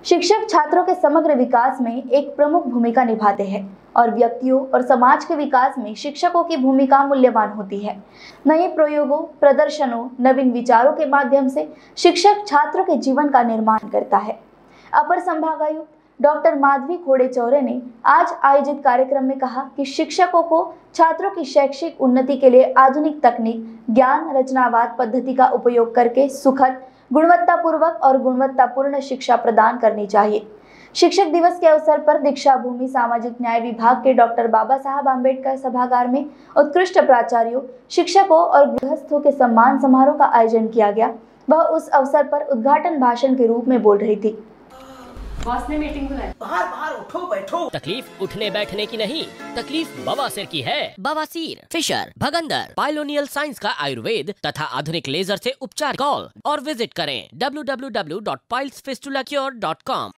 शिक्षक छात्रों के समग्र विकास में एक प्रमुख भूमिका निभाते हैं और व्यक्तियों और समाज के विकास में शिक्षकों की भूमिका मूल्यवान होती है। नए प्रयोगों, प्रदर्शनों, नवीन विचारों के माध्यम से शिक्षक छात्रों के जीवन का निर्माण करता है। अपर संभागायुक्त डॉक्टर माधवी खोड़े चौरे ने आज आयोजित कार्यक्रम में कहा कि शिक्षकों को छात्रों की शैक्षिक उन्नति के लिए आधुनिक तकनीक, ज्ञान रचनावाद पद्धति का उपयोग करके सुखद, गुणवत्तापूर्वक और गुणवत्तापूर्ण शिक्षा प्रदान करनी चाहिए। शिक्षक दिवस के अवसर पर दीक्षा भूमि सामाजिक न्याय विभाग के डॉक्टर बाबा साहब आम्बेडकर सभागार में उत्कृष्ट प्राचार्यों, शिक्षकों और गृहस्थों के सम्मान समारोह का आयोजन किया गया। वह उस अवसर पर उद्घाटन भाषण के रूप में बोल रही थी। बॉस ने मीटिंग बुलाई। बाहर उठो बैठो। तकलीफ उठने बैठने की नहीं, तकलीफ बवासीर की है। बवासीर, फिशर, भगंदर, पाइलोनियल साइंस का आयुर्वेद तथा आधुनिक लेजर से उपचार। कॉल और विजिट करें www.pilesfistulacure.com।